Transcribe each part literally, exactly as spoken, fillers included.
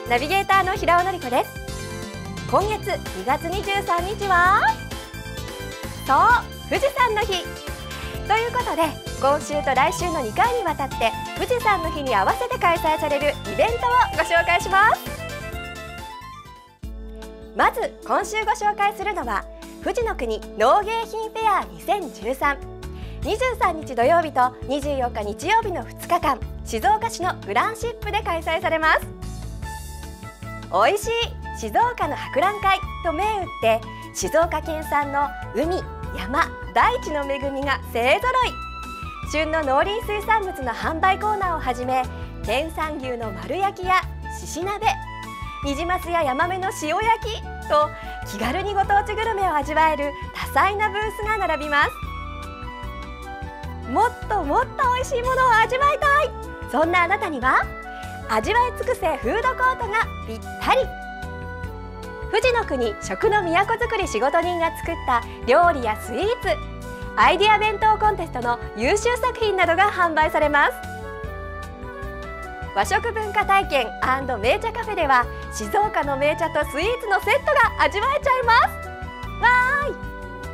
ナビゲーターの平尾典子です。今月にがつにじゅうさんにちはそう富士山の日ということで、今週と来週のにかいにわたって富士山の日に合わせて開催されるイベントをご紹介します。まず今週ご紹介するのは富士の国農芸品フェアにせんじゅうさん。にじゅうさんにち土曜日とにじゅうよっか日曜日のふつかかん、静岡市のグランシップで開催されます。おいしい静岡の博覧会と銘打って、静岡県産の海、山、大地の恵みが勢ぞろい。旬の農林水産物の販売コーナーをはじめ、県産牛の丸焼きやしし鍋、ニジマスやヤマメの塩焼きと気軽にご当地グルメを味わえる多彩なブースが並びます。もっともっと美味しいものを味わいたい、そんなあなたには味わい尽くせフードコートがぴったり。富士の国食の都づくり仕事人が作った料理やスイーツ、アイデア弁当コンテストの優秀作品などが販売されます。和食文化体験&名茶カフェでは、静岡の名茶とスイーツのセットが味わえちゃいます。わーい。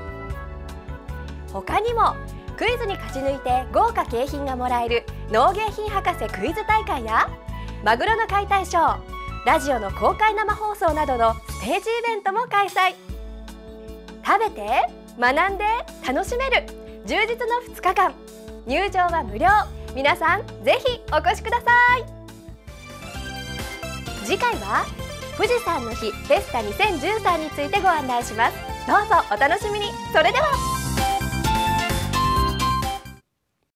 他にもクイズに勝ち抜いて豪華景品がもらえる農芸品博士クイズ大会や、マグロの解体ショー、ラジオの公開生放送などのステージイベントも開催。食べて学んで楽しめる充実のふつかかん、入場は無料。皆さんぜひお越しください。次回は富士山の日フェスタにせんじゅうさんについてご案内します。どうぞお楽しみに。それでは。